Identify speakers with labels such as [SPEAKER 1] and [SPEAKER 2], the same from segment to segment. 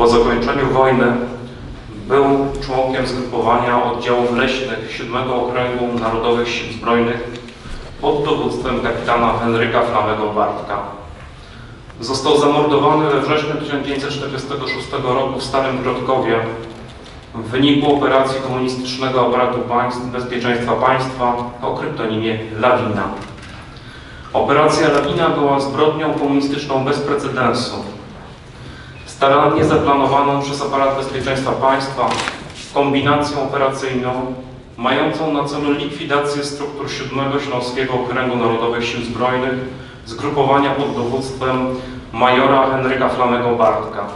[SPEAKER 1] Po zakończeniu wojny był członkiem zgrupowania oddziałów leśnych 7 Okręgu Narodowych Sił Zbrojnych pod dowództwem kapitana Henryka Flamego Bartka. Został zamordowany we wrześniu 1946 roku w Starym Grodkowie w wyniku operacji komunistycznego aparatu bezpieczeństwa państwa o kryptonimie Lawina. Operacja Lawina była zbrodnią komunistyczną bez precedensu. Starannie zaplanowaną przez aparat bezpieczeństwa państwa kombinacją operacyjną mającą na celu likwidację struktur 7 Śląskiego Okręgu Narodowych Sił Zbrojnych zgrupowania pod dowództwem majora Henryka Flamego Bartka.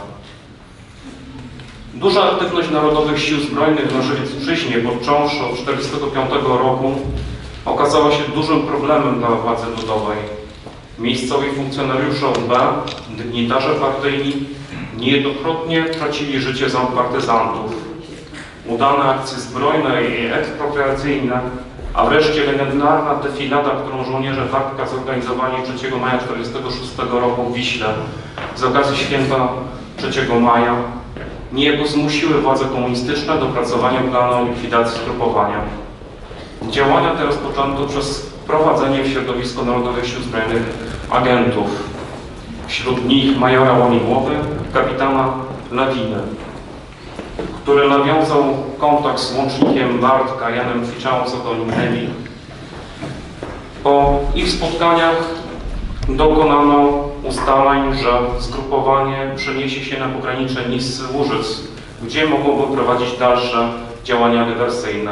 [SPEAKER 1] Duża aktywność Narodowych Sił Zbrojnych na Żywiecczyźnie począwszy od 1945 roku okazała się dużym problemem dla władzy ludowej. Miejscowi funkcjonariusze OB, dygnitarze partyjni niejednokrotnie tracili życie za partyzantów. Udane akcje zbrojne i ekspropriacyjne, a wreszcie legendarna defilada, którą żołnierze Bartka zorganizowali 3 maja 1946 roku w Wiśle z okazji święta 3 maja, niejako zmusiły władze komunistyczne do pracowania planu likwidacji zgrupowania. Działania te rozpoczęto przez wprowadzenie w środowisko Narodowych Sił Zbrojnych agentów. Wśród nich majora Łonigłowy i kapitana Lawiny, który nawiązał kontakt z łącznikiem Bartka, Janem Kwiczałą Sokolinemi. Po ich spotkaniach dokonano ustaleń, że zgrupowanie przeniesie się na pogranicze Nisy-Łużyc, gdzie mogłoby prowadzić dalsze działania dywersyjne.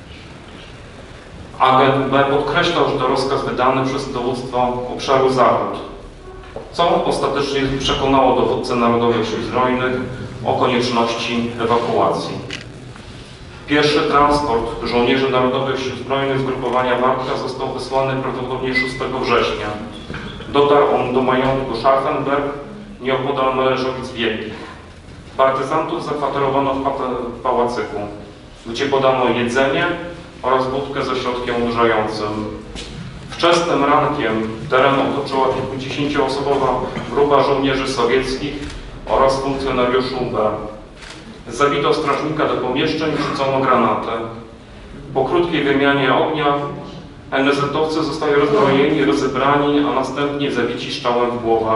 [SPEAKER 1] Agent B podkreślał, że to rozkaz wydany przez dowództwo obszaru Zachód, co ostatecznie przekonało dowódcę Narodowych Sił Zbrojnych o konieczności ewakuacji. Pierwszy transport żołnierzy Narodowych Sił Zbrojnych zgrupowania Bartka został wysłany prawdopodobnie 6 września. Dotarł on do majątku Scharfenberg, nieopodal Mależowic Wielkich. Partyzantów zakwaterowano w pałacyku, gdzie podano jedzenie oraz wódkę ze środkiem odurzającym. Wczesnym rankiem teren otoczyła kilkudziesięcioosobowa grupa żołnierzy sowieckich oraz funkcjonariuszy UB. Zabito strażnika do pomieszczeń i rzucono granatę. Po krótkiej wymianie ognia NSZ-owcy zostali rozbrojeni, rozebrani, a następnie zabici strzałem w głowę.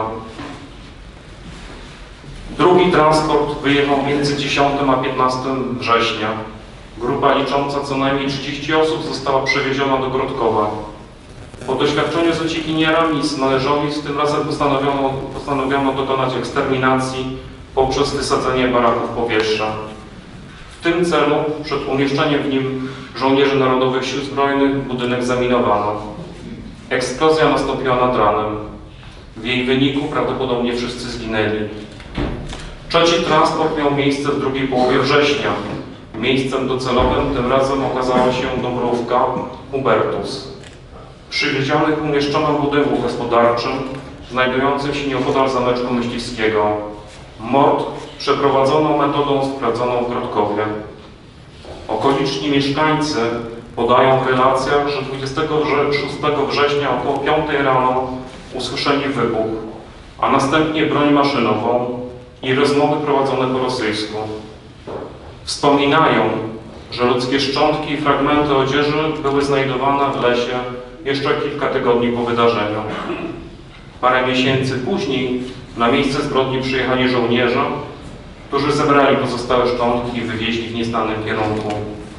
[SPEAKER 1] Drugi transport wyjechał między 10 a 15 września. Grupa licząca co najmniej 30 osób została przewieziona do Grodkowa. Po doświadczeniu z uciekinierami z Mależowic tym razem postanowiono dokonać eksterminacji poprzez wysadzenie baraków powietrza. W tym celu przed umieszczeniem w nim żołnierzy Narodowych Sił Zbrojnych budynek zaminowano. Eksplozja nastąpiła nad ranem. W jej wyniku prawdopodobnie wszyscy zginęli. Trzeci transport miał miejsce w drugiej połowie września. Miejscem docelowym tym razem okazała się Dąbrówka, Hubertus. Przywiezionych umieszczono w budynku gospodarczym znajdującym się nieopodal zameczku myśliwskiego. Mord przeprowadzono metodą sprawdzoną w Grodkowie. Okoliczni mieszkańcy podają w relacjach, że 26 września około 5 rano usłyszeli wybuch, a następnie broń maszynową i rozmowy prowadzone po rosyjsku. Wspominają, że ludzkie szczątki i fragmenty odzieży były znajdowane w lesie jeszcze kilka tygodni po wydarzeniu. Parę miesięcy później na miejsce zbrodni przyjechali żołnierze, którzy zebrali pozostałe szczątki i wywieźli w nieznanym kierunku.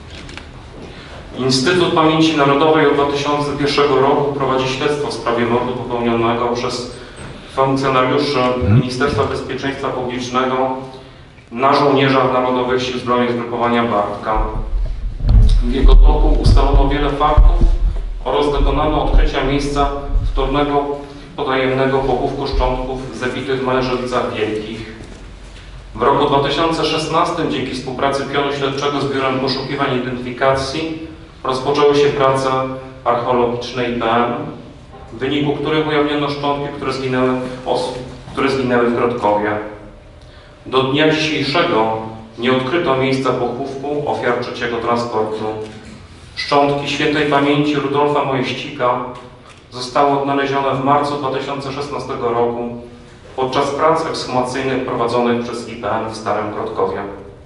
[SPEAKER 1] Instytut Pamięci Narodowej od 2001 roku prowadzi śledztwo w sprawie mordu popełnionego przez funkcjonariuszy Ministerstwa Bezpieczeństwa Publicznego na żołnierzach Narodowych Sił Zbrojnych zgrupowania Bartka. W jego toku ustalono wiele faktów oraz dokonano odkrycia miejsca wtórnego potajemnego pochówku szczątków zabitych w Mależowicach Wielkich. W roku 2016 dzięki współpracy pionu śledczego z Biurem Poszukiwań i Identyfikacji rozpoczęły się prace archeologiczne IPM, w wyniku których ujawniono szczątki, które zginęły w Grodkowie. Do dnia dzisiejszego nie odkryto miejsca pochówku ofiar trzeciego transportu. Szczątki świętej pamięci Rudolfa Mojeścika zostały odnalezione w marcu 2016 roku podczas prac ekshumacyjnych prowadzonych przez IPN w Starym Grodkowie.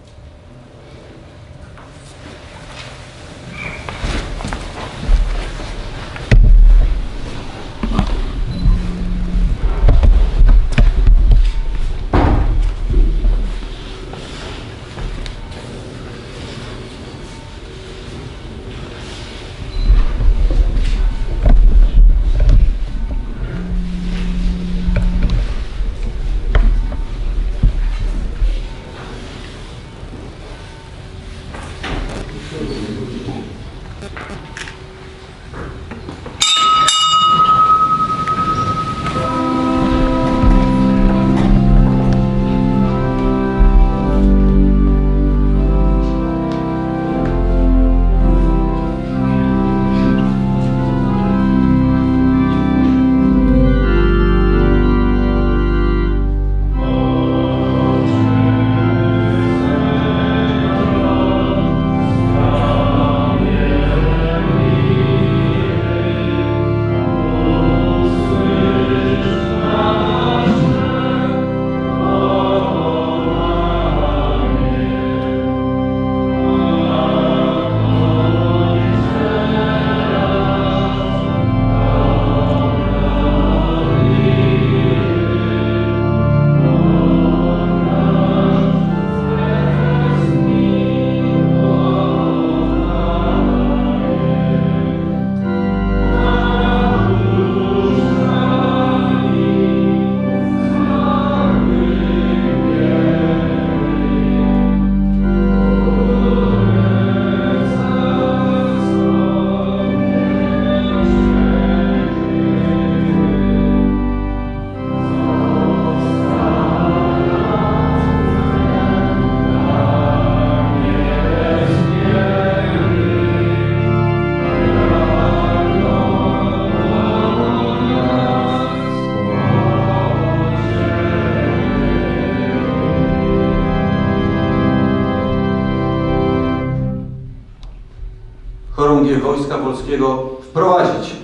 [SPEAKER 2] chorągiew Wojska Polskiego wprowadzić.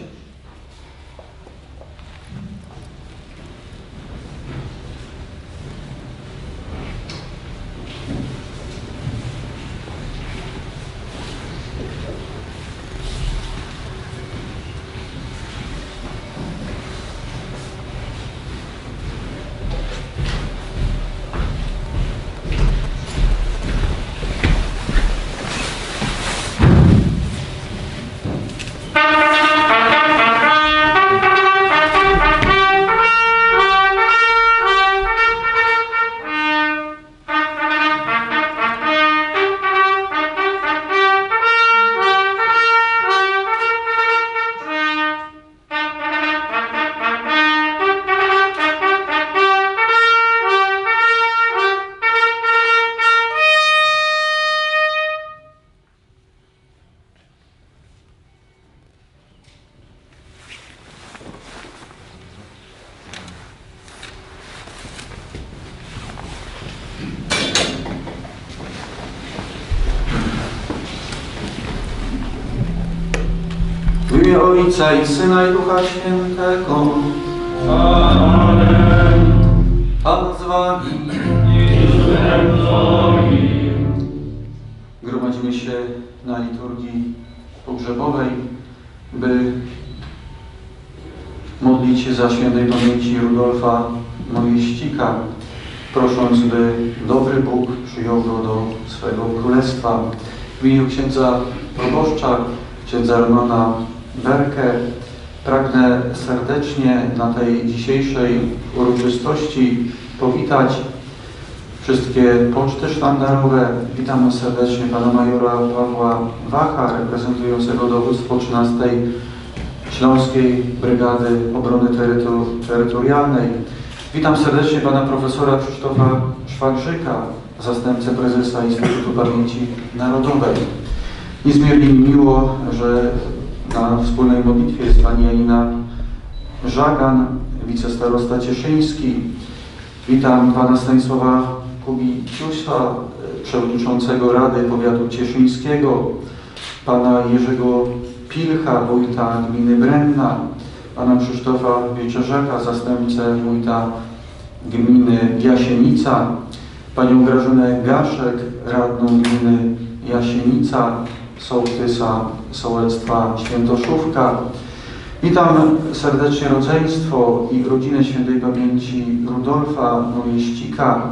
[SPEAKER 2] W imię Ojca i Syna i Ducha Świętego. Amen. Pan z wami. Gromadzimy się na liturgii pogrzebowej, by modlić się za świętej pamięci Rudolfa Mojeścika, prosząc, by dobry Bóg przyjął go do swego królestwa. W imieniu księdza proboszcza, księdza Romana Berkę, pragnę serdecznie na tej dzisiejszej uroczystości powitać wszystkie poczty sztandarowe. Witamy serdecznie pana majora Pawła Wacha, reprezentującego dowództwo 13. Śląskiej Brygady Obrony Terytorialnej. Witam serdecznie pana profesora Krzysztofa Szwagrzyka, zastępcę prezesa Instytutu Pamięci Narodowej. Niezmiernie mi miło, że na wspólnej modlitwie jest pani Janina Żagan, wicestarosta cieszyński. Witam pana Stanisława Kubiciusa, przewodniczącego Rady Powiatu Cieszyńskiego, pana Jerzego Pilcha, wójta gminy Brenna, pana Krzysztofa Wieczerzaka, zastępcę wójta gminy Jasienica, panią Grażynę Gaszek, radną gminy Jasienica, sołtysa sołectwa Świętoszówka. Witam serdecznie rodzeństwo i rodzinę świętej pamięci Rudolfa Mojeścika.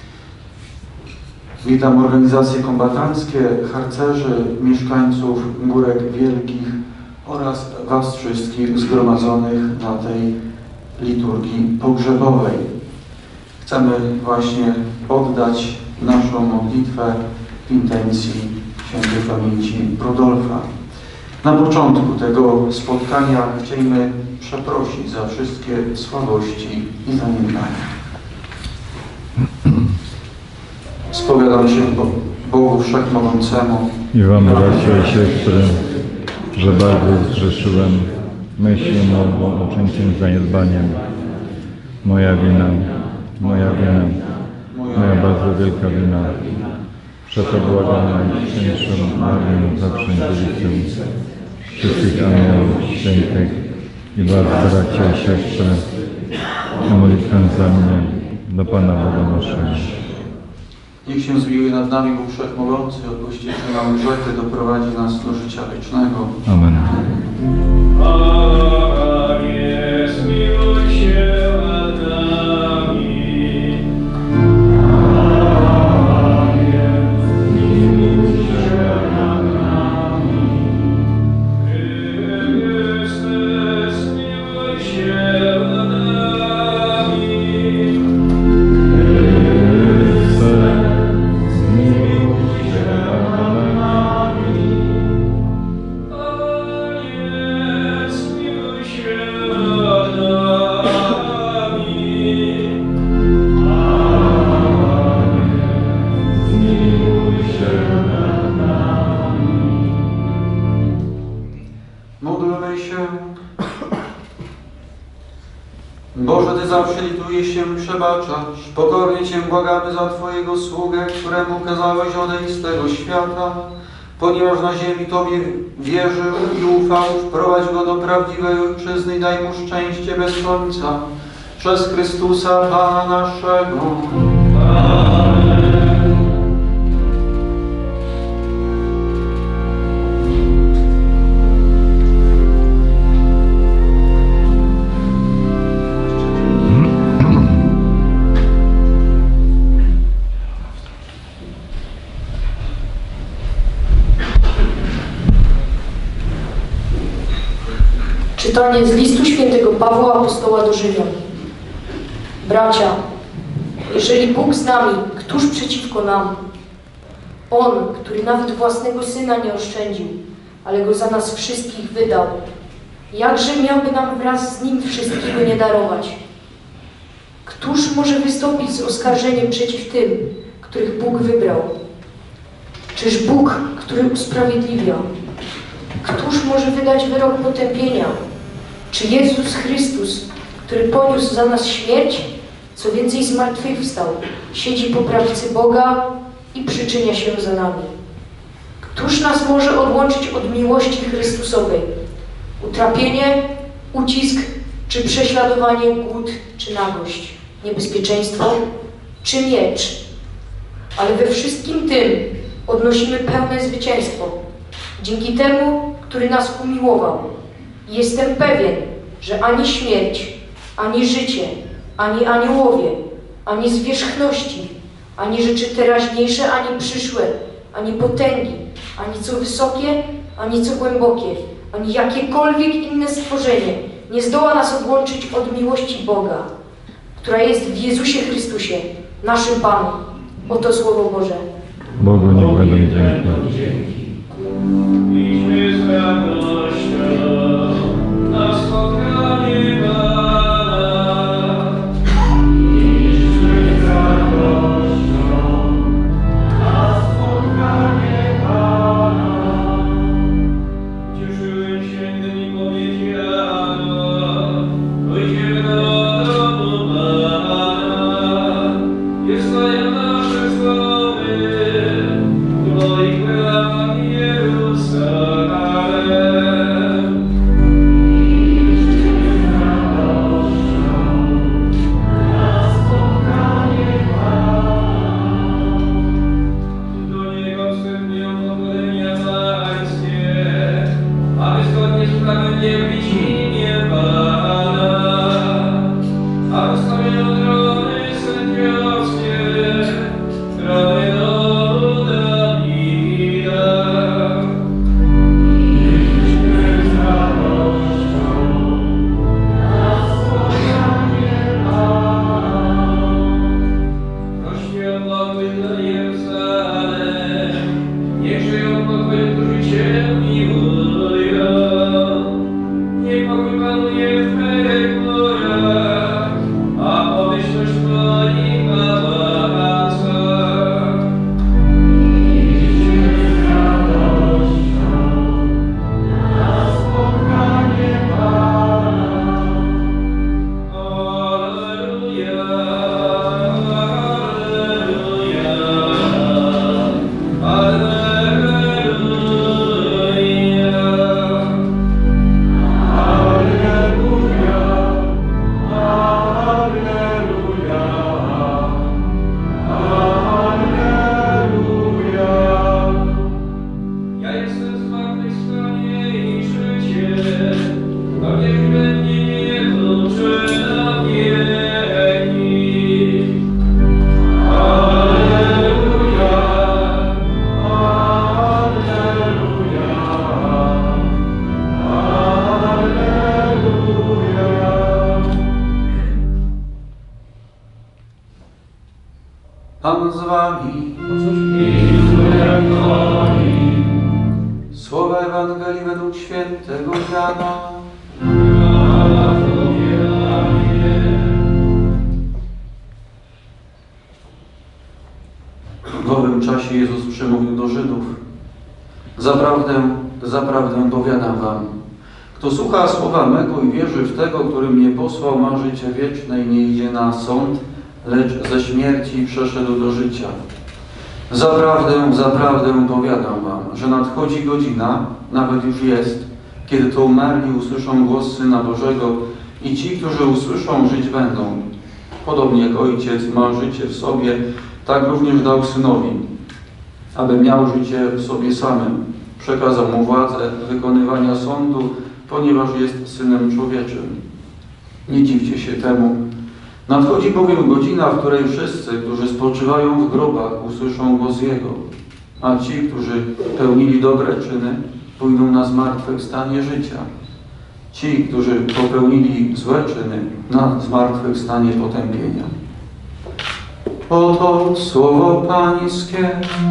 [SPEAKER 2] Witam organizacje kombatanckie, harcerzy, mieszkańców Górek Wielkich oraz Was wszystkich zgromadzonych na tej liturgii pogrzebowej. Chcemy właśnie oddać naszą modlitwę w intencji świętej pamięci Rudolfa. Na początku tego spotkania chcielibyśmy przeprosić za wszystkie słabości i zaniedbania. Spowiadam się Bogu Wszechmogącemu
[SPEAKER 3] i Wam, bracia i siostry, że bardzo zgrzeszyłem myślą, mową, uczynkiem, zaniedbaniem. Moja wina, moja bardzo wielka wina. Przeto błagam Najświętszą Marię, zawsze Dziewicę, wszystkich aniołów świętych i Was, bracia i siostry, o modlitwę za mnie do Pana Boga naszego.
[SPEAKER 2] Niech się zmiłuje nad nami Bóg Wszechmogący, odpuści nam grzechy, doprowadzi nas do życia wiecznego.
[SPEAKER 3] Amen.
[SPEAKER 4] Panie, zmiłuj się nad nami. Panie, zmiłuj się nad nami. Chryste, zmiłuj się nad nami.
[SPEAKER 2] Módlmy się. Boże, Ty zawsze litujesz się, przebaczasz. Pokornie Cię błagamy za Twojego sługę, któremu kazałeś odejść z tego świata, ponieważ na ziemi Tobie wierzył i ufał, wprowadź go do prawdziwej ojczyzny i daj mu szczęście bez końca. Przez Chrystusa Pana naszego. Amen.
[SPEAKER 5] Czytanie z listu świętego Pawła apostoła do Rzymian. Bracia, jeżeli Bóg z nami, któż przeciwko nam? On, który nawet własnego Syna nie oszczędził, ale Go za nas wszystkich wydał. Jakże miałby nam wraz z Nim wszystkiego nie darować? Któż może wystąpić z oskarżeniem przeciw tym, których Bóg wybrał? Czyż Bóg, który usprawiedliwia? Któż może wydać wyrok potępienia? Czy Jezus Chrystus, który poniósł za nas śmierć, co więcej zmartwychwstał, siedzi po prawicy Boga i przyczynia się za nami? Któż nas może odłączyć od miłości Chrystusowej? Utrapienie, ucisk, czy prześladowanie, głód, czy nagość, niebezpieczeństwo, czy miecz? Ale we wszystkim tym odnosimy pełne zwycięstwo. Dzięki temu, który nas umiłował. Jestem pewien, że ani śmierć, ani życie, ani aniołowie, ani zwierzchności, ani rzeczy teraźniejsze, ani przyszłe, ani potęgi, ani co wysokie, ani co głębokie, ani jakiekolwiek inne stworzenie nie zdoła nas odłączyć od miłości Boga, która jest w Jezusie Chrystusie, naszym Panu. Oto Słowo Boże.
[SPEAKER 3] Bogu niech będą dzięki.
[SPEAKER 4] Idźmy z radością na spotkanie Pana. Idźmy z radością na spotkanie Pana. Cieszyłem się, gdy mi powiedziano, pójdziemy do domu Pana. Jest to nasze słowy, moich bram Jerusalem.
[SPEAKER 2] Pan z wami. Słowa Ewangelii według świętego Jana. W owym czasie Jezus przemówił do Żydów: Zaprawdę, zaprawdę powiadam wam, kto słucha słowa mego i wierzy w tego, który mnie posłał, ma życie wieczne i nie idzie na sąd, lecz ze śmierci przeszedł do życia. Zaprawdę, zaprawdę powiadam wam, że nadchodzi godzina, nawet już jest, kiedy to umarli usłyszą głos Syna Bożego i ci, którzy usłyszą, żyć będą. Podobnie jak Ojciec ma życie w sobie, tak również dał Synowi, aby miał życie w sobie samym. Przekazał mu władzę wykonywania sądu, ponieważ jest Synem Człowieczym. Nie dziwcie się temu. Nadchodzi bowiem godzina, w której wszyscy, którzy spoczywają w grobach, usłyszą głos Jego, a ci, którzy pełnili dobre czyny, pójdą na zmartwychwstanie życia. Ci, którzy popełnili złe czyny, na zmartwychwstanie potępienia. Oto słowo Pańskie.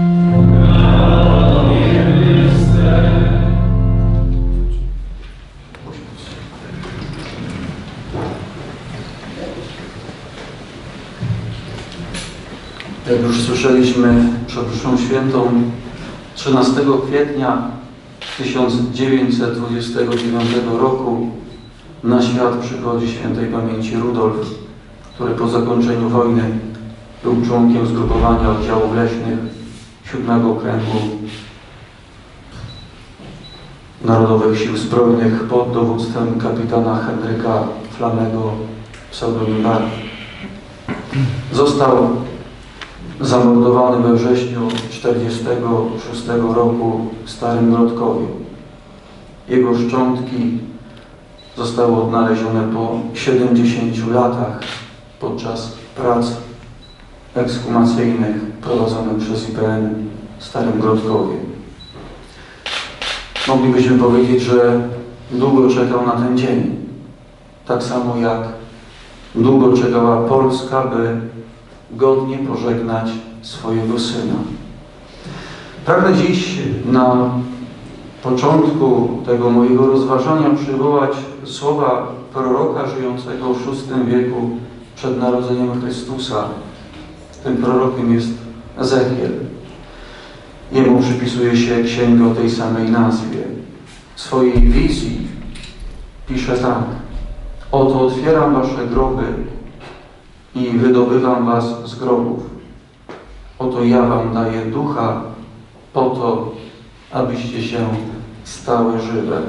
[SPEAKER 2] Jak już słyszeliśmy przed mszą świętą, 13 kwietnia 1929 roku na świat przychodzi świętej pamięci Rudolf, który po zakończeniu wojny był członkiem zgrupowania oddziałów leśnych 7 Okręgu Narodowych Sił Zbrojnych pod dowództwem kapitana Henryka Flamego, pseudonim Bar. Został zamordowany we wrześniu 1946 roku w Starym Grodkowie. Jego szczątki zostały odnalezione po 70 latach podczas prac ekshumacyjnych prowadzonych przez IPN w Starym Grodkowie. Moglibyśmy powiedzieć, że długo czekał na ten dzień. Tak samo jak długo czekała Polska, by godnie pożegnać swojego syna. Pragnę dziś na początku tego mojego rozważania przywołać słowa proroka żyjącego w VI wieku przed narodzeniem Chrystusa. Tym prorokiem jest Ezechiel. Jemu przypisuje się księgę o tej samej nazwie. W swojej wizji pisze tak: Oto otwieram wasze groby i wydobywam was z grobów. Oto ja wam daję ducha po to, abyście się stały żywe.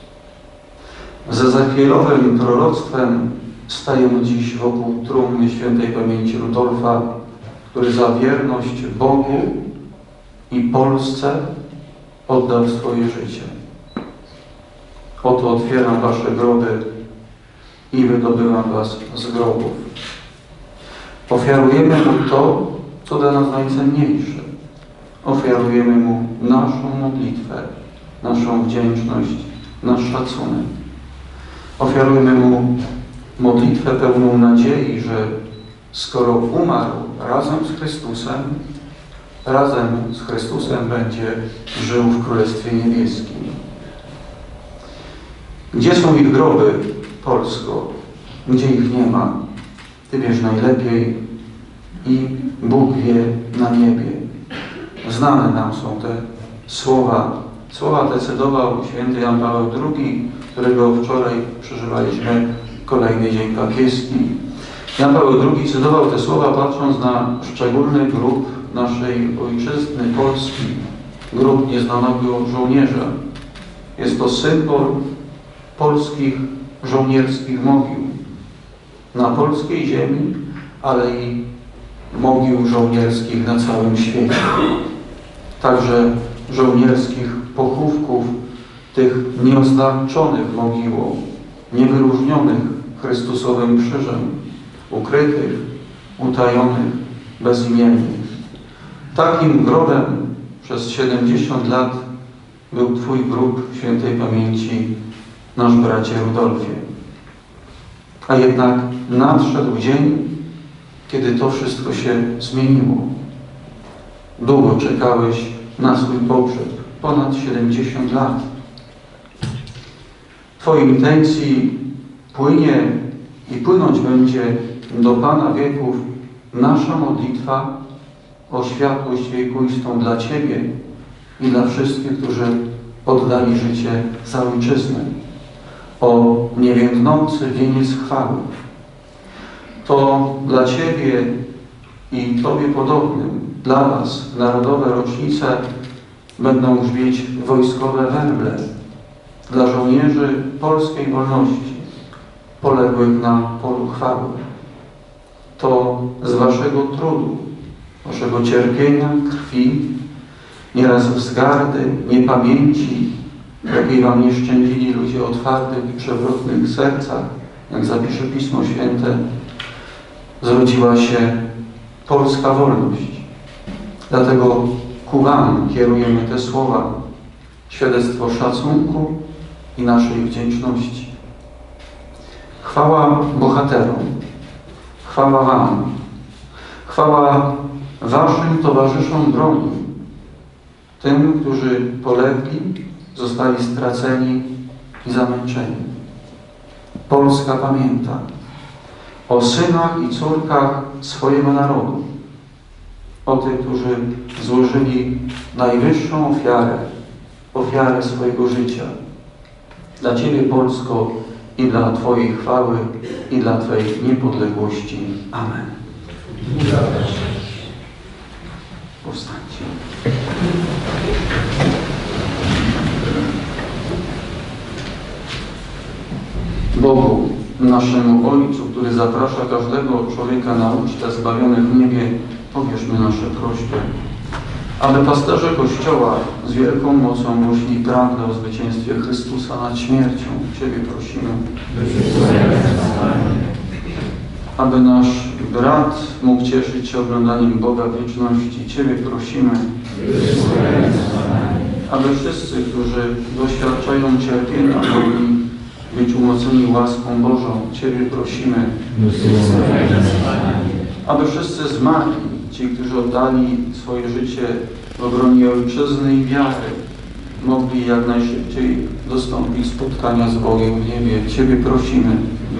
[SPEAKER 2] Z Ezechielowym proroctwem stajemy dziś wokół trumny świętej pamięci Rudolfa, który za wierność Bogu i Polsce oddał swoje życie. Oto otwieram wasze groby i wydobywam was z grobów. Ofiarujemy Mu to, co dla nas najcenniejsze. Ofiarujemy Mu naszą modlitwę, naszą wdzięczność, nasz szacunek. Ofiarujemy Mu modlitwę pełną nadziei, że skoro umarł razem z Chrystusem, razem z Chrystusem będzie żył w Królestwie Niebieskim. Gdzie są ich groby, Polsko? Gdzie ich nie ma? Ty wiesz najlepiej i Bóg wie na niebie. Znane nam są te słowa. Słowa te cedował święty Jan Paweł II, którego wczoraj przeżywaliśmy kolejny dzień papieski. Jan Paweł II cedował te słowa patrząc na szczególny grób naszej ojczyzny Polski, grób nieznanego żołnierza. Jest to symbol polskich żołnierskich mogił na polskiej ziemi, ale i mogił żołnierskich na całym świecie. Także żołnierskich pochówków, tych nieoznaczonych mogiłą, niewyróżnionych Chrystusowym krzyżem, ukrytych, utajonych, bezimiennych. Takim grobem przez 70 lat był Twój grób świętej pamięci, nasz bracie Rudolfie. A jednak nadszedł dzień, kiedy to wszystko się zmieniło. Długo czekałeś na swój pogrzeb, ponad 70 lat. W Twojej intencji płynie i płynąć będzie do Pana wieków nasza modlitwa o światłość wiekuistą dla Ciebie i dla wszystkich, którzy oddali życie za Ojczyznę, o niewiędnący wieniec chwały. To dla Ciebie i Tobie podobnym, dla Was narodowe rocznice będą grzmieć wojskowe werble dla żołnierzy polskiej wolności, poległych na polu chwały. To z Waszego trudu, Waszego cierpienia, krwi, nieraz wzgardy, niepamięci, jakiej Wam nie szczędzili ludzie o twardych i przewrotnych sercach, jak zapisze Pismo Święte, zrodziła się polska wolność. Dlatego ku Wam kierujemy te słowa, świadectwo szacunku i naszej wdzięczności. Chwała bohaterom, chwała Wam, chwała Waszym towarzyszom broni, tym, którzy polegli, zostali straceni i zamęczeni. Polska pamięta o synach i córkach swojego narodu, o tych, którzy złożyli najwyższą ofiarę, ofiarę swojego życia. Dla Ciebie, Polsko, i dla Twojej chwały, i dla Twojej niepodległości. Amen. Powstańcie. Bogu, naszemu Ojcu, który zaprasza każdego człowieka na ucztę zbawionych w niebie, powierzmy nasze prośby, aby pasterze Kościoła z wielką mocą głosili prawdę o zwycięstwie Chrystusa nad śmiercią. Ciebie prosimy. Aby nasz brat mógł cieszyć się oglądaniem Boga w wieczności. Ciebie prosimy. Aby wszyscy, którzy doświadczają cierpienia, mogli być umocnieni łaską Bożą. Ciebie prosimy. Aby wszyscy zmarli, ci, którzy oddali swoje życie w obronie Ojczyzny i wiary, mogli jak najszybciej dostąpić spotkania z Bogiem w niebie. Ciebie prosimy.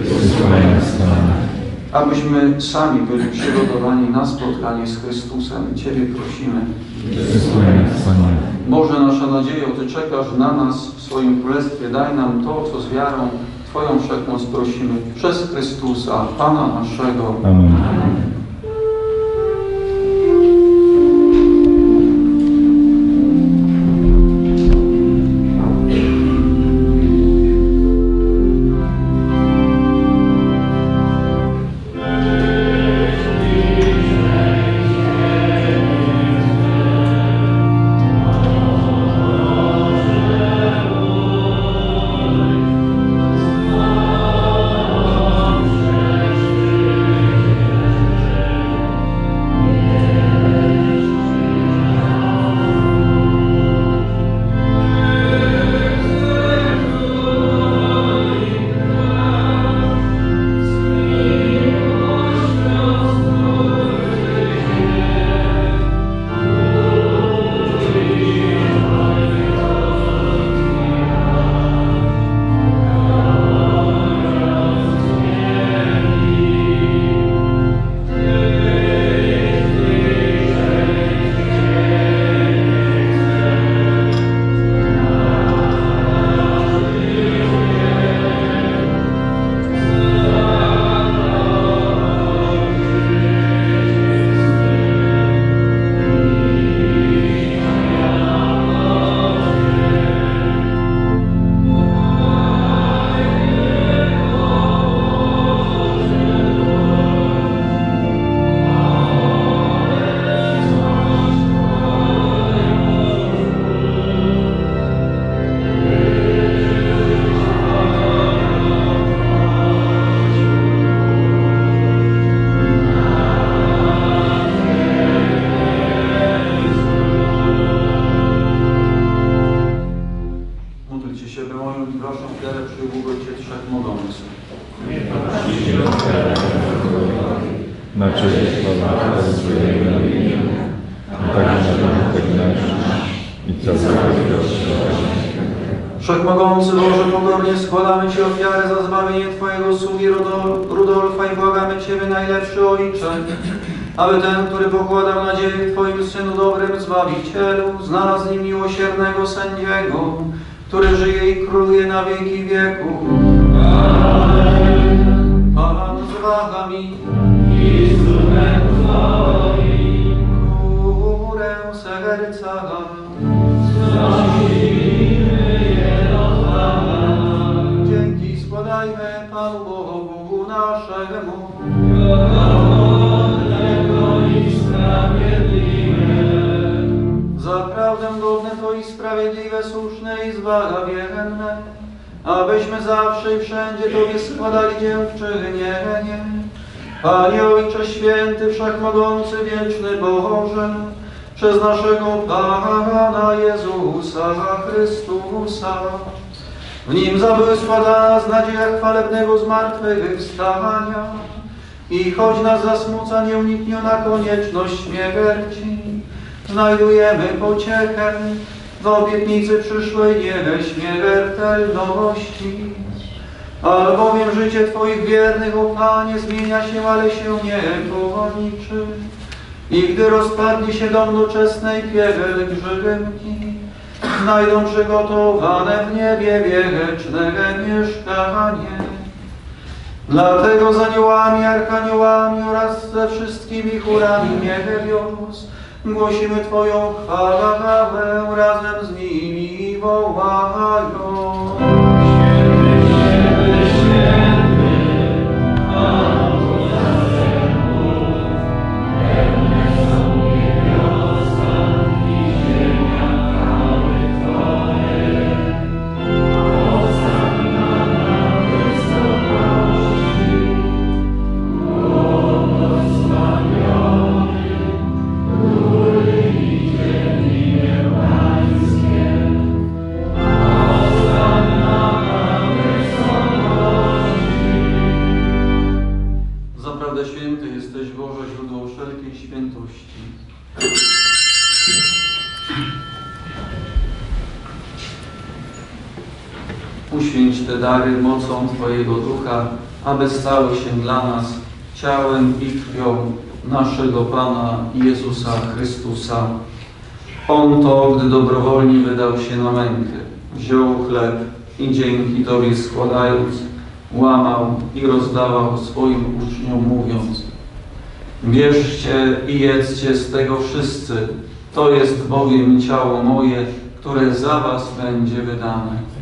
[SPEAKER 2] Abyśmy sami byli przygotowani na spotkanie z Chrystusem. Ciebie prosimy. Boże, nasza nadzieja, Ty czekasz na nas w swoim Królestwie. Daj nam to, co z wiarą Twoją wszechmoc prosimy. Przez Chrystusa, Pana naszego.
[SPEAKER 3] Amen. i całego
[SPEAKER 2] Wszechmogący Boże, pokornie składamy Ci ofiarę za zbawienie Twojego sługi Rudolfa i błagamy Ciebie, najlepszy Ojcze, aby ten, który pokładał nadzieję w Twoim Synu dobrym Zbawicielu, znalazł nim miłosiernego sędziego, który żyje i króluje na wieki wieków. Amen. Pan z Wami i z duchem Twoim, górę serca dzięki składajmy Panu Bogu naszemu. Za prawdę godne to i sprawiedliwe, słuszne i zbawienne, abyśmy zawsze i wszędzie Tobie składali dziękczynienie. Panie Ojcze Święty, Wszechmogący, Wieczny Boże, przez naszego Pana Jezusa Chrystusa. W Nim zabłysła z nadzieja chwalebnego zmartwychwstania i choć nas zasmuca nieunikniona konieczność śmierci, znajdujemy pociechę w obietnicy przyszłej nieśmiertelności. Albowiem życie Twoich wiernych, o Panie, zmienia się, ale się nie kończy. I gdy rozpadnie się dom nowoczesnej pielgrzymki, znajdą przygotowane w niebie wieczne mieszkanie. Dlatego z aniołami, archaniołami oraz ze wszystkimi chórami niebios głosimy Twoją chwałę, razem z nimi wołając. Uświęć te dary mocą Twojego Ducha, aby stały się dla nas ciałem i krwią naszego Pana Jezusa Chrystusa. On to, gdy dobrowolnie wydał się na mękę, wziął chleb i dzięki Tobie składając, łamał i rozdawał swoim uczniom, mówiąc: bierzcie i jedzcie z tego wszyscy, to jest bowiem ciało moje, które za was będzie wydane.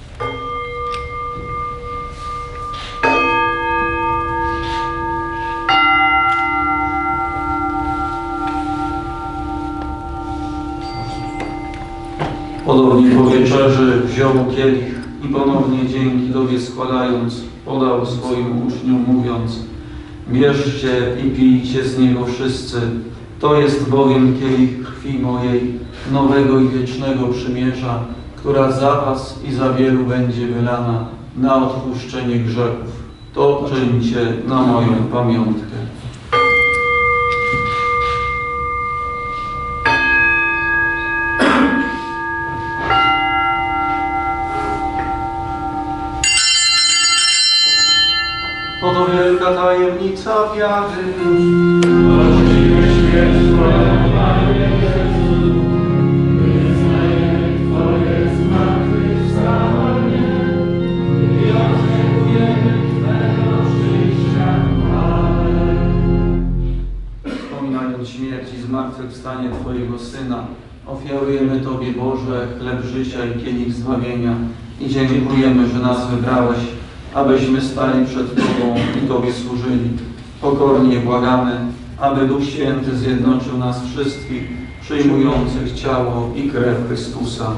[SPEAKER 2] Podobnie po wieczerzy wziął kielich i ponownie dzięki Tobie składając, podał swoim uczniom, mówiąc: bierzcie i pijcie z niego wszyscy, to jest bowiem kielich krwi mojej, nowego i wiecznego przymierza, która za was i za wielu będzie wylana na odpuszczenie grzechów. To czyńcie na moją pamiątkę. Oto wielka tajemnica wiary.
[SPEAKER 4] Właściwe światło, Panie Jezu, wyznajemy Twoje zmartwychwstanie i oczekujemy Twego przyjścia chwały.
[SPEAKER 2] Wspominając śmierć i zmartwychwstanie Twojego Syna, ofiarujemy Tobie, Boże, chleb życia i kielich zbawienia i dziękujemy, że nas wybrałeś, abyśmy stali przed Tobą i Tobie służyli. Pokornie błagamy, aby Duch Święty zjednoczył nas wszystkich, przyjmujących ciało i krew Chrystusa.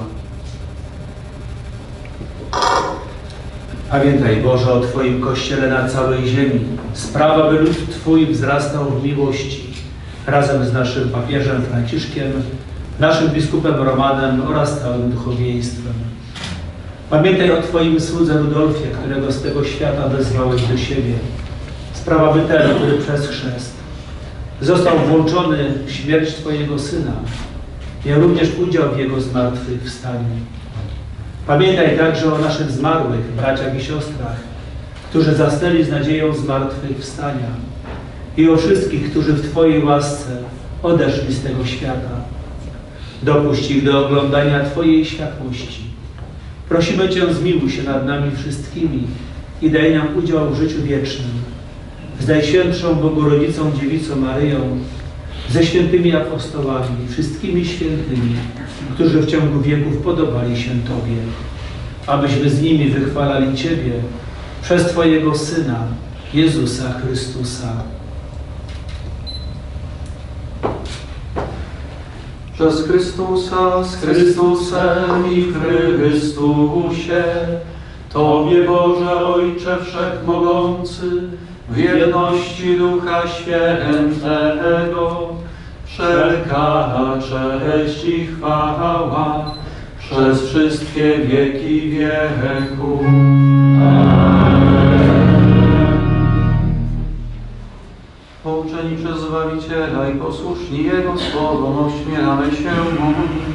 [SPEAKER 6] Pamiętaj, Boże, o Twoim Kościele na całej ziemi. Sprawa, by lud Twój wzrastał w miłości, razem z naszym papieżem Franciszkiem, naszym biskupem Romanem oraz całym duchowieństwem. Pamiętaj o Twoim słudze Rudolfie, którego z tego świata wezwałeś do siebie. Sprawa, by ten, który przez chrzest został włączony w śmierć Twojego Syna, miał również udział w Jego zmartwychwstaniu. Pamiętaj także o naszych zmarłych braciach i siostrach, którzy zasnęli z nadzieją zmartwychwstania i o wszystkich, którzy w Twojej łasce odeszli z tego świata. Dopuść ich do oglądania Twojej światłości. Prosimy Cię, zmiłuj się nad nami wszystkimi i daj nam udział w życiu wiecznym. Z Najświętszą Bogorodzicą Dziewicą Maryją, ze świętymi apostołami, wszystkimi świętymi, którzy w ciągu wieków podobali się Tobie, abyśmy z nimi wychwalali Ciebie przez Twojego Syna, Jezusa Chrystusa.
[SPEAKER 2] Przez Chrystusa, z Chrystusem i w Chrystusie, Tobie, Boże Ojcze Wszechmogący, w jedności Ducha Świętego, wszelka cześć i chwała przez wszystkie wieki wieków. Pouczeni przez Zbawiciela i posłuszni Jego słowom, ośmielamy się mówić.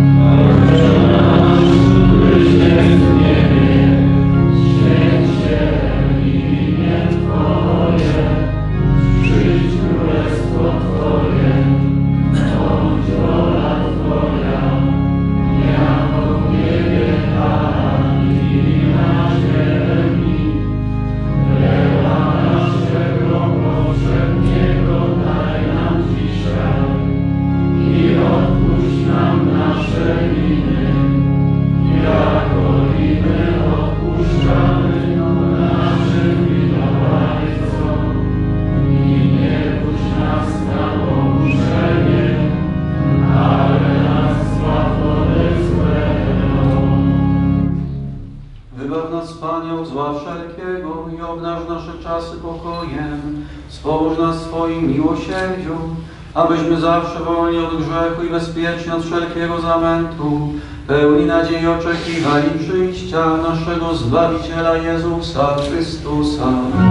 [SPEAKER 2] Wybaw nas, Panie, od zła wszelkiego i obdarz nasze czasy pokojem. Wspomóż nas swoim miłosierdziu, abyśmy zawsze wolni od grzechu i bezpieczni od wszelkiego zamętu, pełni nadziei oczekiwali przyjścia naszego Zbawiciela Jezusa Chrystusa.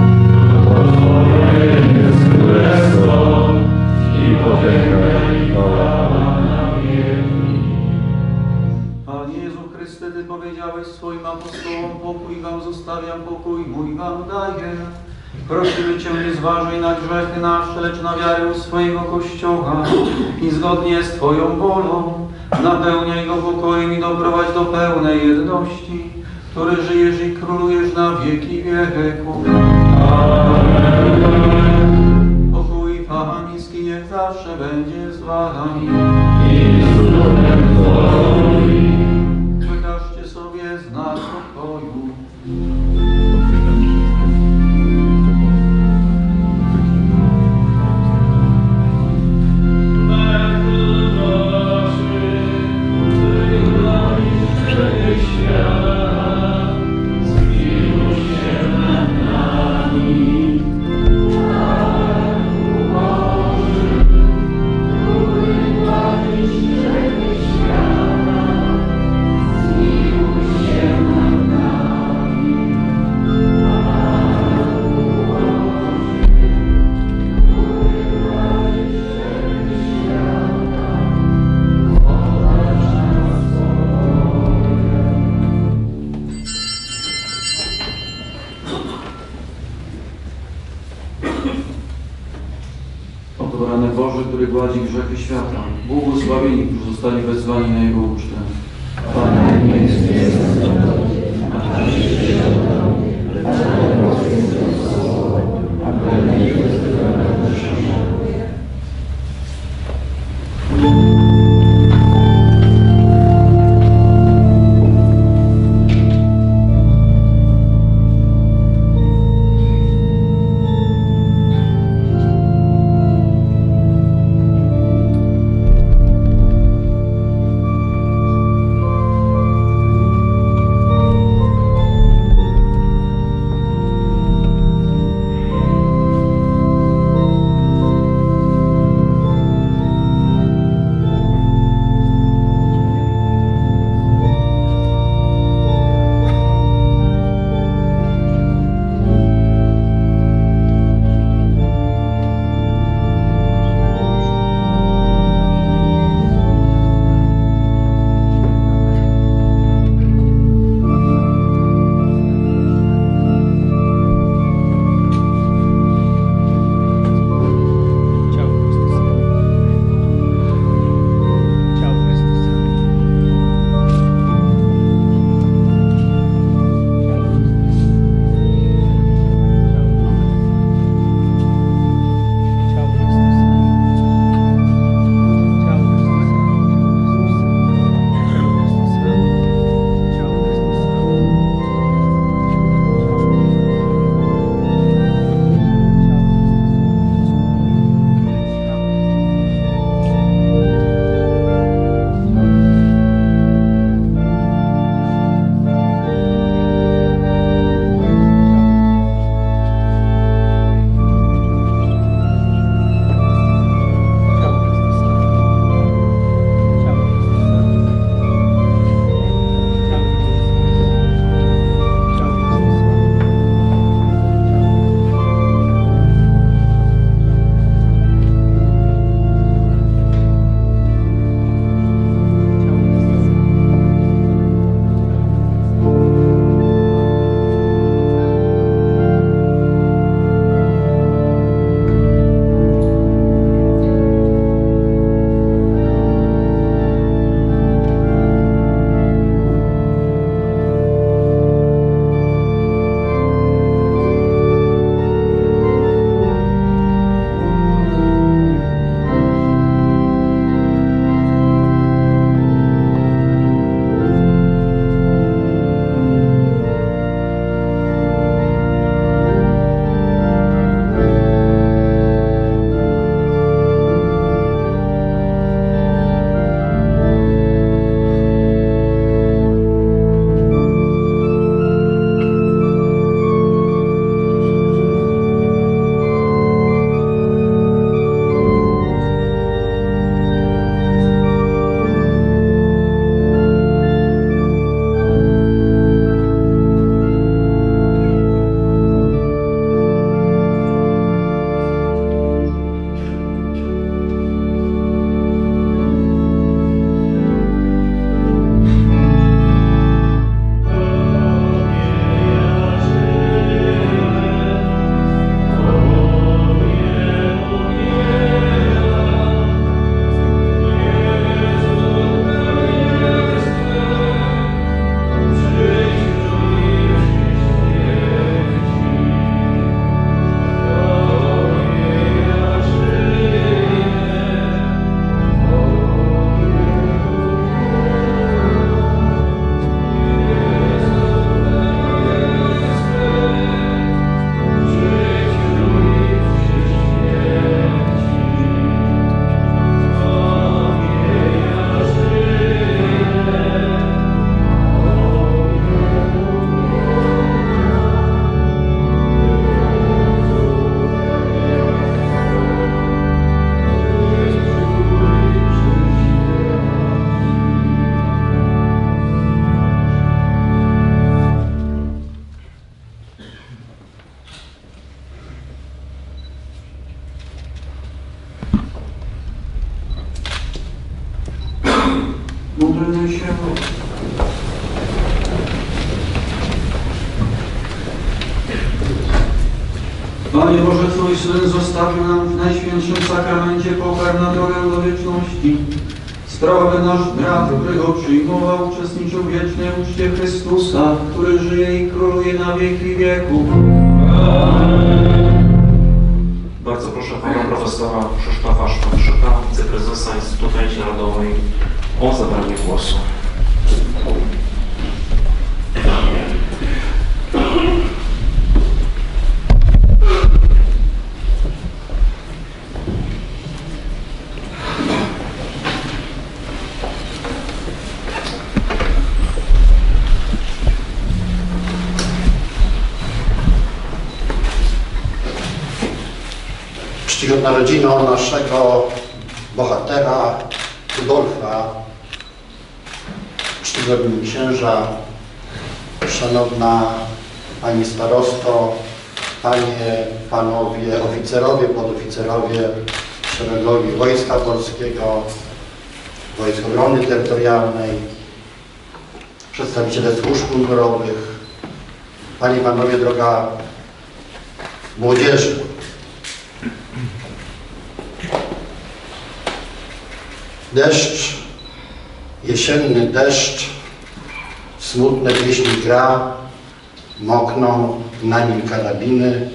[SPEAKER 3] I potęga i chwała na wieki.
[SPEAKER 2] Panie Jezu Chryste, Ty powiedziałeś swoim apostołom, pokój Wam zostawiam, pokój mój Wam daję. Prosimy Cię, nie zważaj na grzechy nasze, lecz na wiarę swojego Kościoła i zgodnie z Twoją wolą napełniaj go pokojem i doprowadź do pełnej jedności, który żyjesz i królujesz na wieki wieków. Amen. Pokój Pański niech zawsze będzie z Wami.
[SPEAKER 3] I z duchem Twoim.
[SPEAKER 2] Wykażcie sobie znak pokoju. Oto ranek Boży, który gładzi grzechy świata. Błogosławieni, którzy zostali wezwani na Jego ucztę. Panie, nie jest Módlmy się. Panie Boże, Twój Syn zostawił nam w Najświętszym Sakramencie pokarm na drogę do wieczności. Sprawy nasz brat, którego przyjmował, uczestniczył w wiecznej uczcie Chrystusa, który żyje i króluje na wieki wieków.
[SPEAKER 1] Bardzo proszę pana profesora Krzysztofa Szpatrzyka, wiceprezesa Instytutu Pamięci Narodowej, o zabranie głosu.
[SPEAKER 7] Czcigodna rodzino naszego bohatera Rudolfa, czcigodni księża, szanowna pani starosto, panie, panowie oficerowie, podoficerowie, szeregowi Wojska Polskiego, Wojsk Obrony Terytorialnej, przedstawiciele służb mundurowych, panie i panowie, droga młodzieży. Deszcz, jesienny deszcz, smutne pieśni gra, mokną na nim karabiny,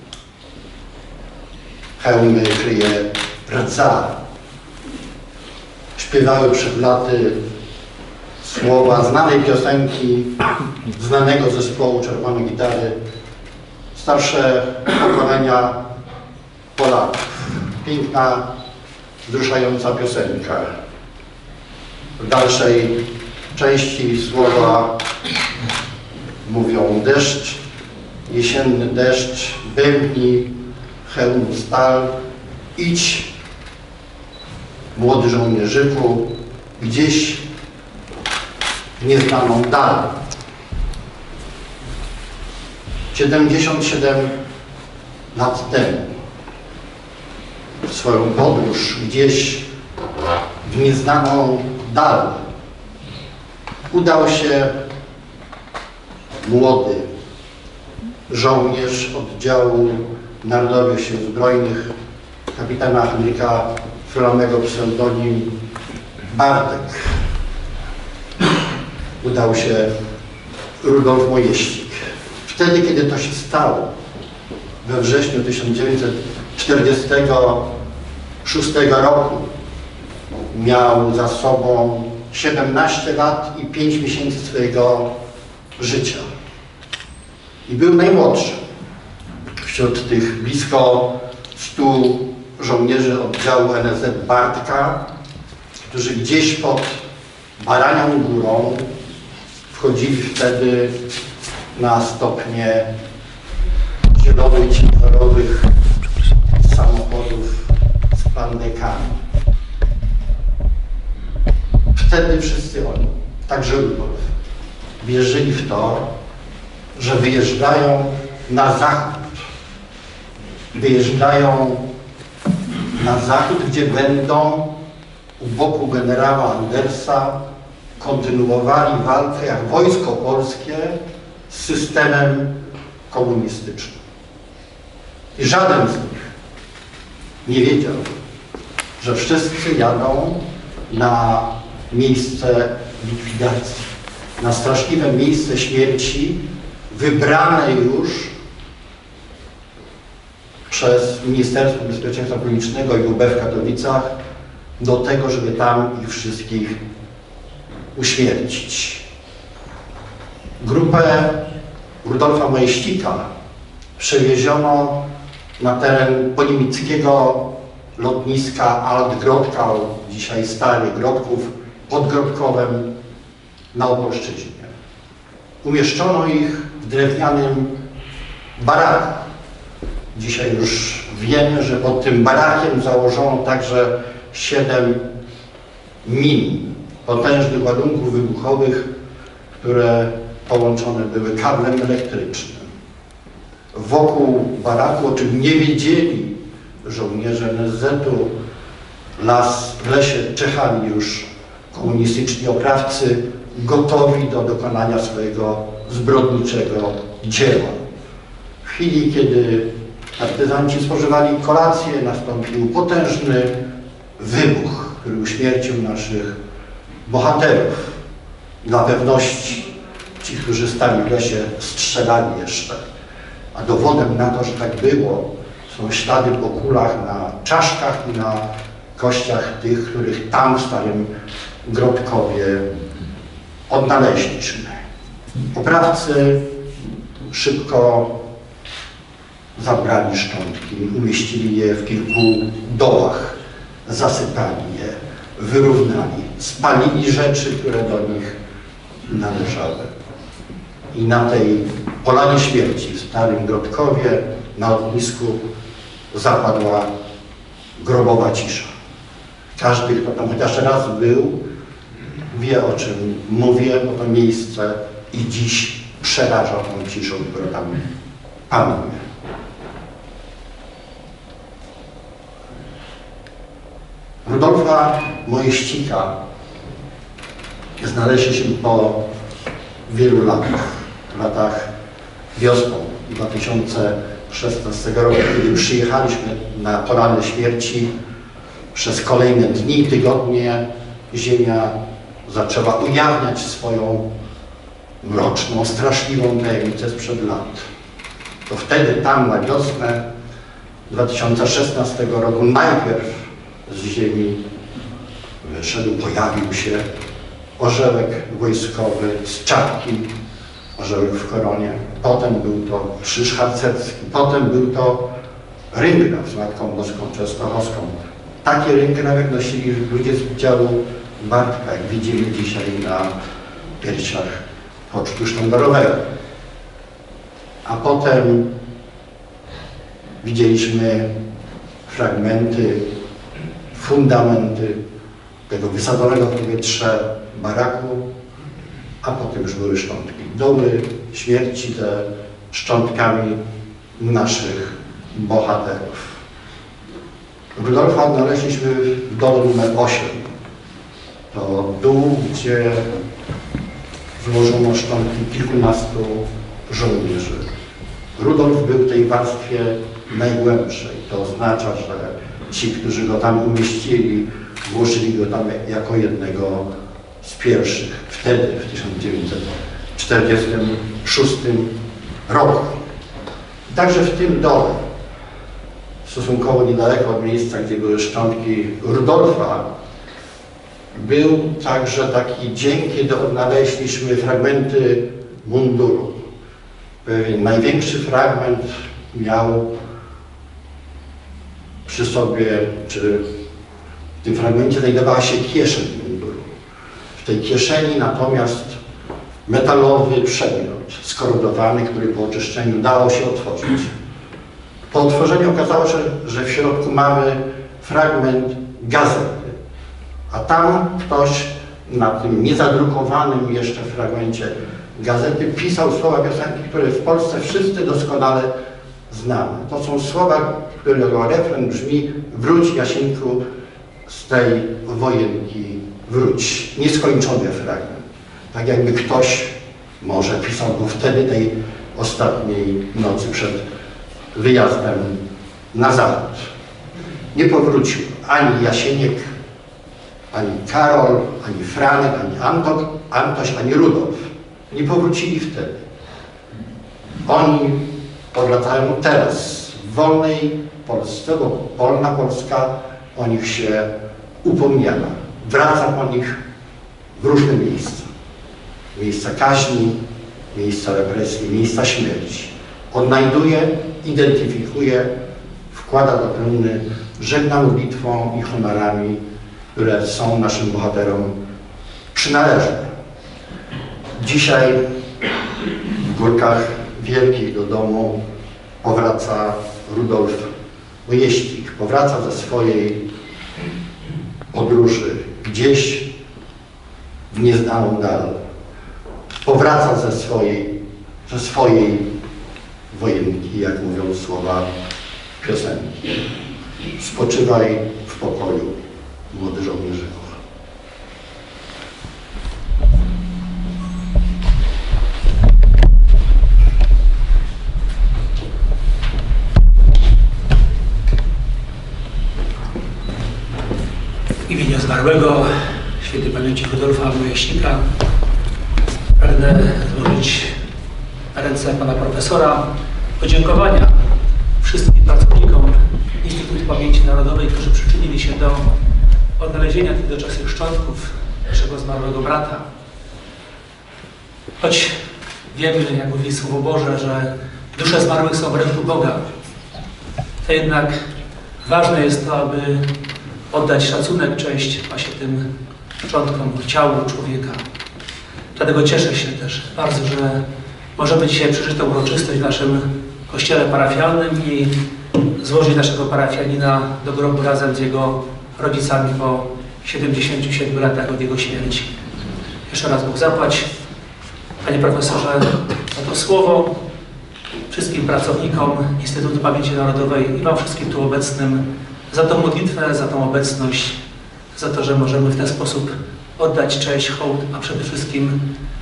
[SPEAKER 7] hełmy kryje praca. Śpiewały przed laty słowa znanej piosenki, znanego zespołu Czerwone Gitary, starsze pokolenia Polaków. Piękna, wzruszająca piosenka. W dalszej części słowa mówią: deszcz, jesienny deszcz, bębni, hełm stal, idź, młody żołnierzyku, gdzieś w nieznaną dal. 77 lat temu w swoją podróż gdzieś w nieznaną dal udał się młody żołnierz oddziału Narodowych Sił Zbrojnych, kapitana Henryka Frolamego, pseudonim Bartek. Udał się Rudolf Mojeścik. Wtedy, kiedy to się stało, we wrześniu 1946 roku, miał za sobą 17 lat i 5 miesięcy swojego życia. I był najmłodszy wśród tych blisko 100 żołnierzy oddziału NSZ Bartka, którzy gdzieś pod Baranią Górą wchodzili wtedy na stopnie zielonych, ciężarowych samochodów z plandekami. Wtedy wszyscy oni, także Rudolf, wierzyli w to, że wyjeżdżają na zachód. Wyjeżdżają na zachód, gdzie będą u boku generała Andersa kontynuowali walkę jak wojsko polskie z systemem komunistycznym. I żaden z nich nie wiedział, że wszyscy jadą na miejsce likwidacji, na straszliwe miejsce śmierci, wybrane już przez Ministerstwo Bezpieczeństwa Publicznego i UB w Katowicach do tego, żeby tam ich wszystkich uśmiercić. Grupę Rudolfa Mojeścika przewieziono na teren poniemickiego lotniska Alt-Grodkau, dzisiaj Stary Grodków, pod Grodkowem na Opolszczyźnie. Umieszczono ich w drewnianym baraku. Dzisiaj już wiemy, że pod tym barakiem założono także 7 min, potężnych ładunków wybuchowych, które połączone były kablem elektrycznym. Wokół baraku, o czym nie wiedzieli żołnierze NSZ-u, w lesie czyhali już komunistyczni oprawcy gotowi do dokonania swojego zbrodniczego dzieła. W chwili, kiedy partyzanci spożywali kolację, nastąpił potężny wybuch, który uśmiercił naszych bohaterów. Dla pewności ci, którzy stali w lesie, strzelali jeszcze. A dowodem na to, że tak było, są ślady po kulach na czaszkach i na kościach tych, których tam w Starym Grodkowie odnaleźliśmy. Oprawcy szybko zabrali szczątki, umieścili je w kilku dołach, zasypali je, wyrównali, spalili rzeczy, które do nich należały. I na tej polanie śmierci w Starym Grodkowie na ognisku zapadła grobowa cisza. Każdy, kto tam chociaż raz był, wie, o czym mówię, bo to miejsce i dziś przeraża tą ciszą, która tam panuje. Rudolfa Mojeścika znaleźli się po wielu latach wiosną 2016 roku, kiedy przyjechaliśmy na poranę śmierci. Przez kolejne dni, tygodnie ziemia zaczęła ujawniać swoją mroczną, straszliwą tajemnicę sprzed lat. To wtedy tam na wiosnę 2016 roku najpierw z ziemi wyszedł, pojawił się orzełek wojskowy z czapki, orzełek w koronie. Potem był to krzyż harcerski, potem był to ryngraf z Matką Boską Częstochowską. Takie ryngrafy nosili ludzie z oddziału Bartka, jak widzimy dzisiaj na piersiach pocztu sztandarowego. A potem widzieliśmy fragmenty, fundamenty tego wysadzonego w powietrze baraku, a potem już były szczątki. Doły śmierci te szczątkami naszych bohaterów. Rudolfa odnaleźliśmy w dole numer 8. To dół, gdzie złożono szczątki kilkunastu żołnierzy. Rudolf był w tej warstwie najgłębszej. To oznacza, że ci, którzy go tam umieścili, włożyli go tam jako jednego z pierwszych. Wtedy, w 1946 roku. Także w tym dole, stosunkowo niedaleko od miejsca, gdzie były szczątki Rudolfa, był także taki dzień, kiedy odnaleźliśmy fragmenty munduru. Pewien największy fragment miał przy sobie, czy w tym fragmencie znajdowała się kieszeń munduru. W tej kieszeni natomiast metalowy przedmiot skorodowany, który po oczyszczeniu dało się otworzyć. Po otworzeniu okazało się, że w środku mamy fragment gazety, a tam ktoś na tym niezadrukowanym jeszcze fragmencie gazety pisał słowa piosenki, które w Polsce wszyscy doskonale znamy. To są słowa, którego refren brzmi: wróć, Jasieńku, z tej wojenki wróć. Nieskończony fragment. Tak jakby ktoś może pisał go wtedy, tej ostatniej nocy przed wyjazdem na zachód. Nie powrócił ani Jasieniek, ani Karol, ani Franek, ani Antoś, ani Rudolf. Nie powrócili wtedy. Oni powracają teraz w wolnej Polsce, bo wolna Polska o nich się upomniana. Wraca po nich w różne miejsca. Miejsca kaźni, miejsca represji, miejsca śmierci. Odnajduje, identyfikuje, wkłada do trumny, żegna modlitwą i honorami, które są naszym bohaterom przynależne. Dzisiaj w Górkach Wielkich do domu powraca Rudolf Mojeścik. Powraca ze swojej podróży gdzieś w nieznaną dal. Powraca ze swojej wojenki, jak mówią słowa piosenki. Spoczywaj w pokoju, młody żołnierzu.
[SPEAKER 6] zmarłego świętej pamięci Rudolfa Mojeśnika pragnę złożyć na ręce pana profesora podziękowania wszystkim pracownikom Instytutu Pamięci Narodowej, którzy przyczynili się do odnalezienia tych doczesnych szczątków naszego zmarłego brata. Choć wiemy, jak mówi Słowo Boże, że dusze zmarłych są w ręku Boga, to jednak ważne jest to, aby oddać szacunek, cześć właśnie tym szczątkom, ciału człowieka. Dlatego cieszę się też bardzo, że możemy dzisiaj przeżyć tę uroczystość w naszym kościele parafialnym i złożyć naszego parafianina do grobu razem z jego rodzicami po 77 latach od jego śmierci. Jeszcze raz Bóg zapłać, panie profesorze, za to słowo, wszystkim pracownikom Instytutu Pamięci Narodowej i wam wszystkim tu obecnym za tą modlitwę, za tą obecność, za to, że możemy w ten sposób oddać cześć, hołd, a przede wszystkim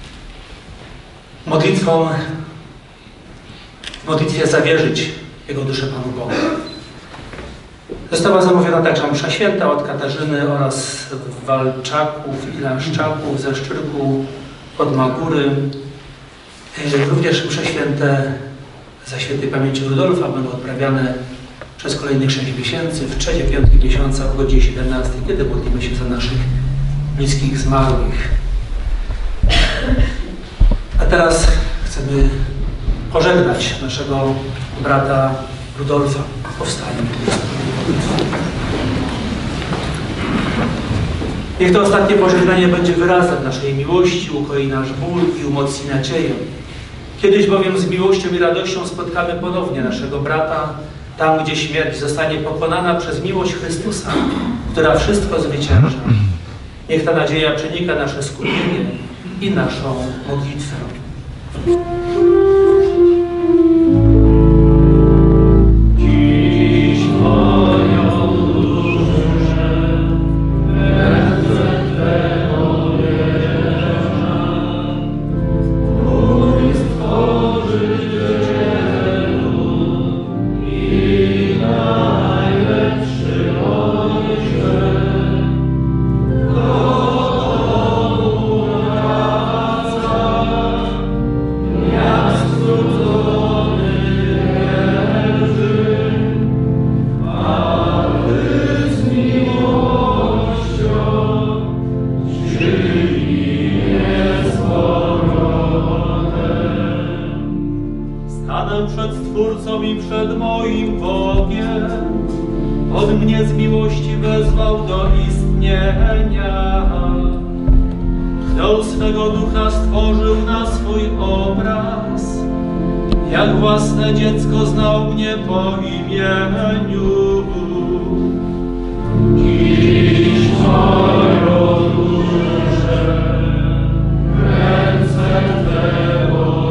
[SPEAKER 6] w modlitwie zawierzyć jego duszę Panu Bogu. Została zamówiona także msza święta od Katarzyny oraz Walczaków i Laszczaków ze Szczyrku od Magóry. Również msze święte za świętej pamięci Rudolfa będą odprawiane przez kolejnych 6 miesięcy, w trzecie piątki miesiąca o godzinie 17, kiedy modlimy się za naszych bliskich zmarłych. A teraz chcemy pożegnać naszego brata Rudolfa. Powstajmy. Niech to ostatnie pożegnanie będzie wyrazem naszej miłości, ukoi nasz ból i umocni nadzieję. Kiedyś bowiem z miłością i radością spotkamy ponownie naszego brata, tam gdzie śmierć zostanie pokonana przez miłość Chrystusa, która wszystko zwycięża. Niech ta nadzieja przenika nasze skupienie i naszą modlitwę.
[SPEAKER 8] Przed Stwórcą i przed moim Bogiem, On mnie z miłości wezwał do istnienia. Dał swego Ducha stworzył na swój obraz, jak własne dziecko znał mnie po imieniu. Dziś moją duszę w ręce Twe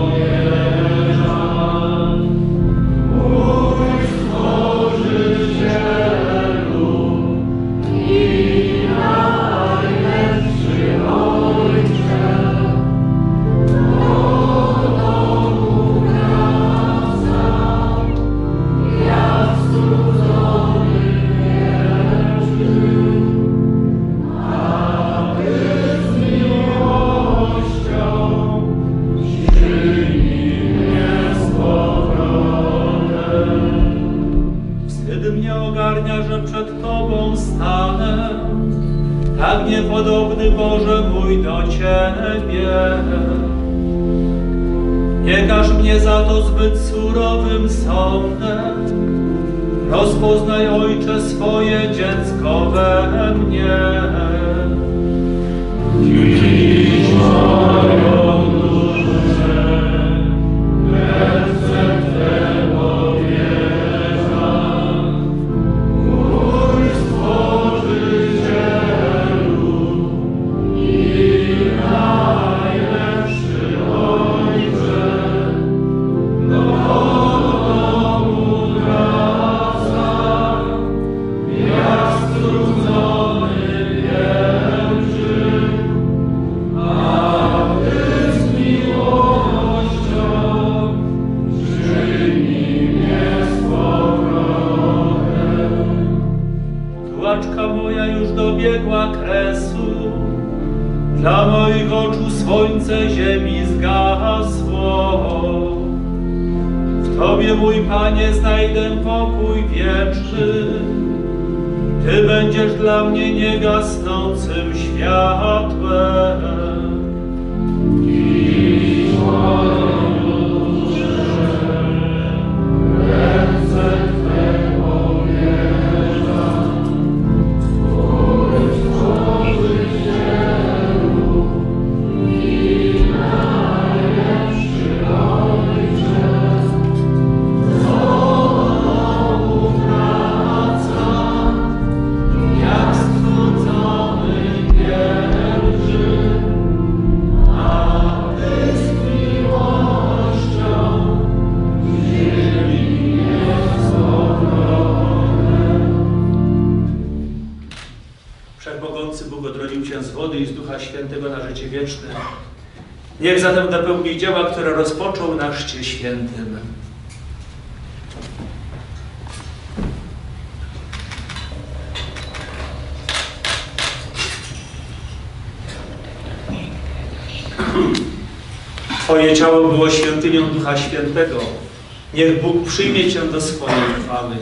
[SPEAKER 8] że przed Tobą stanę, tak niepodobny Boże mój do Ciebie. Nie każ mnie za to zbyt surowym sądem, rozpoznaj Ojcze swoje dziecko we mnie. Dziś moją duszę w ręce Twe Dla moich oczu słońce ziemi zgasło. W Tobie, mój Panie, znajdę pokój wieczny. Ty będziesz dla mnie niegasnącym światłem.
[SPEAKER 6] Wszechmogący Bóg odrodził Cię z wody i z Ducha Świętego na życie wieczne. Niech zatem dopełni dzieła, które rozpoczął na Chrzcie Świętym. Twoje ciało było świątynią Ducha Świętego. Niech Bóg przyjmie Cię do swojej chwały.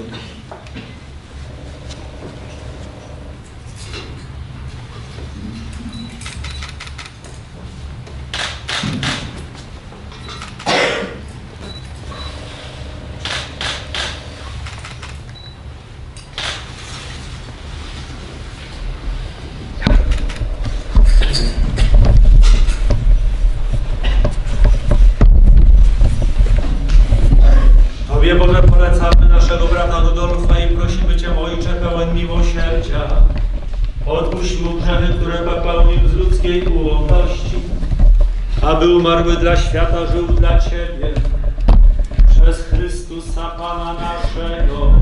[SPEAKER 6] Tobie, Boże, polecamy naszego brata Rudolfa i prosimy Cię, Ojcze, pełen miłosierdzia. Odpuść mu grzechy, które popełnił z ludzkiej ułomności, aby umarły dla świata, żył dla Ciebie. Przez Chrystusa Pana naszego.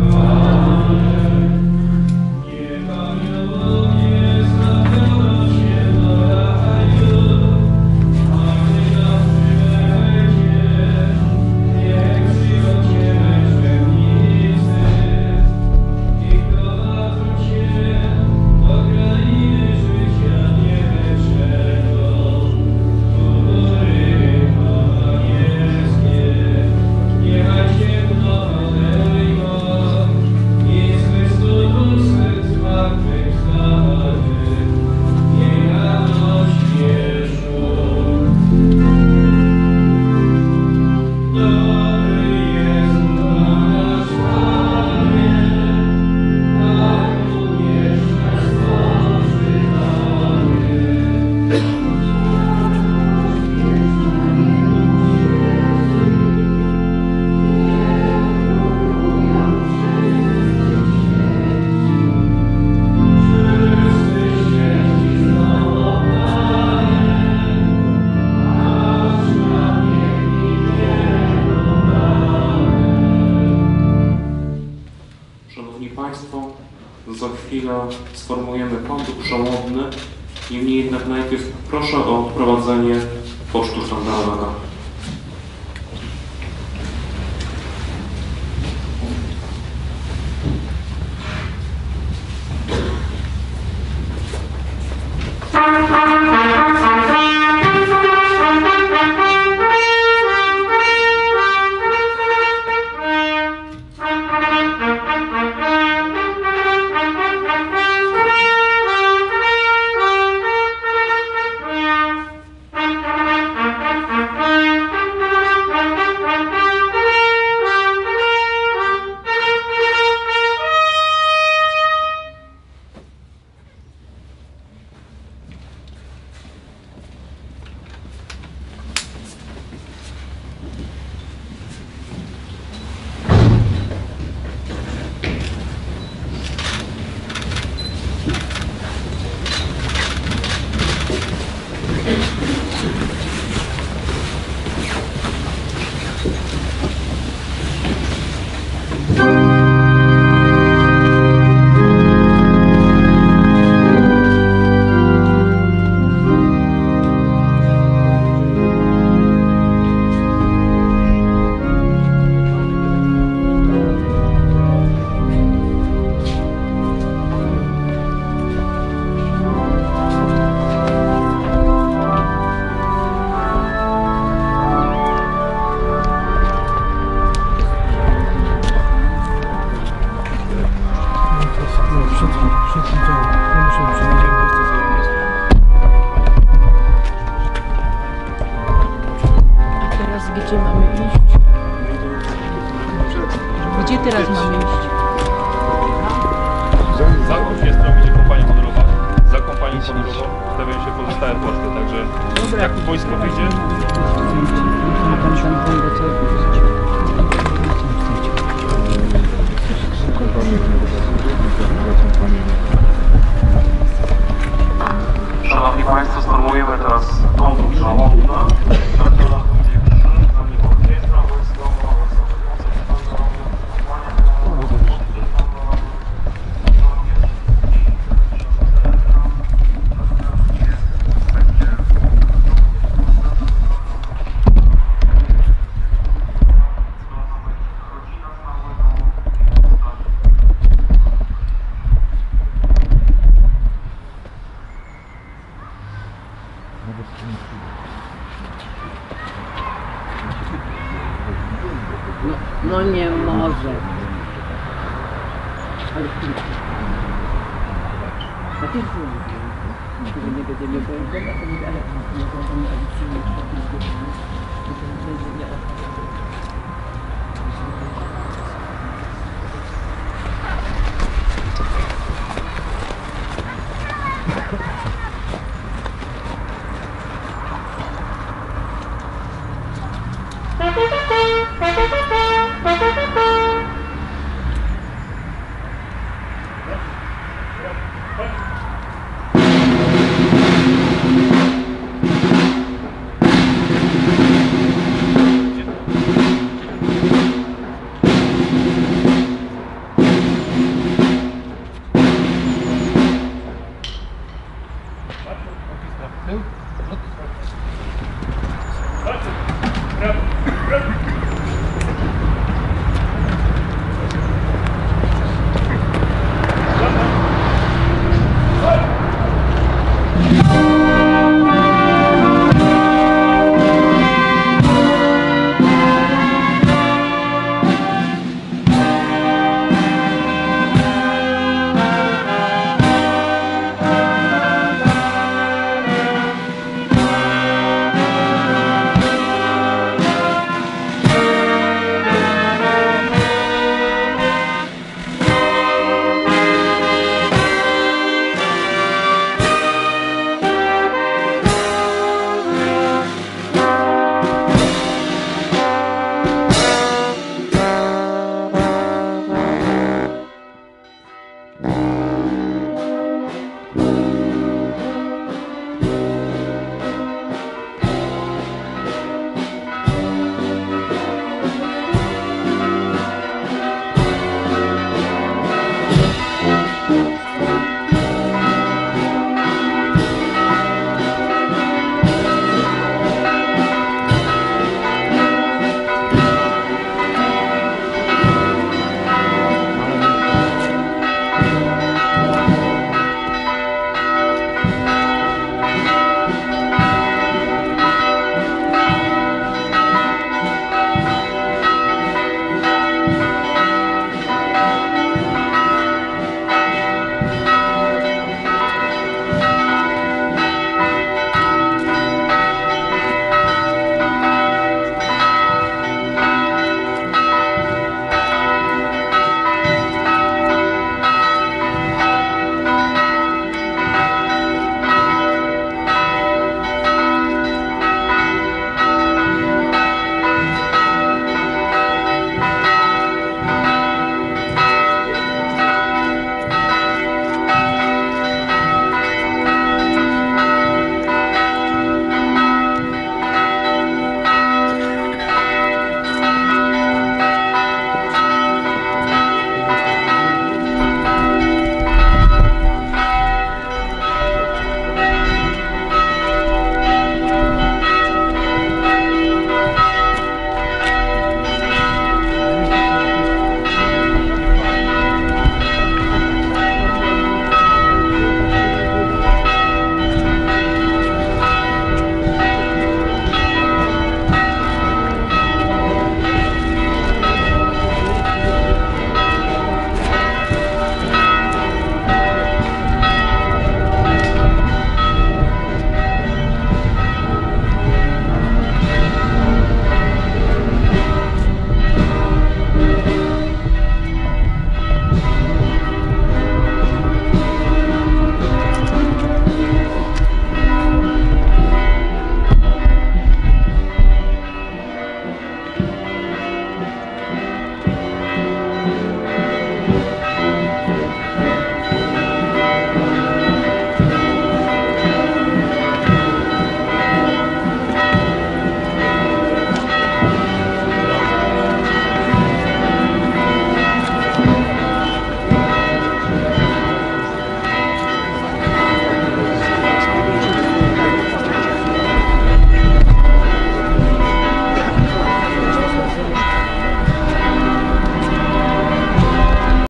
[SPEAKER 1] Za chwilę sformułujemy kąt przełomny. Niemniej jednak najpierw proszę o odprowadzenie pocztu sztandarowego. stałe poczty, także no, jak wojsko wyjdzie, Szanowni Państwo, stormujemy teraz konwój żałobny.
[SPEAKER 9] No nie może. Ale a ty że nie będziemy powiedzieć, ale nie będziemy
[SPEAKER 8] Brawo!